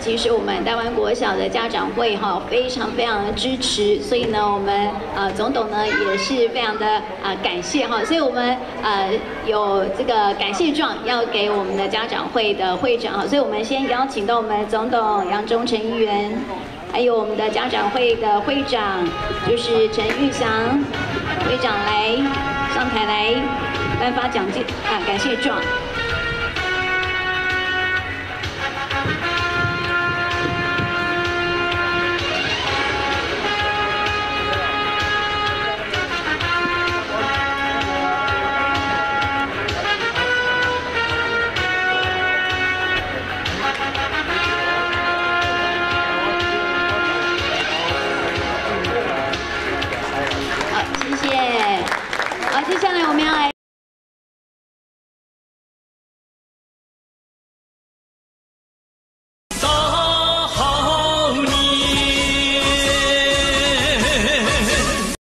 其实我们台湾国小的家长会哈非常的支持，所以呢，我们总统呢也是非常的感谢哈，所以我们有这个感谢状要给我们的家长会的会长哈，所以我们先邀请到我们总统杨忠诚议员，还有我们的家长会的会长就是陈玉祥会长来上台来颁发感谢状。好，谢谢。好，接下来我们要来。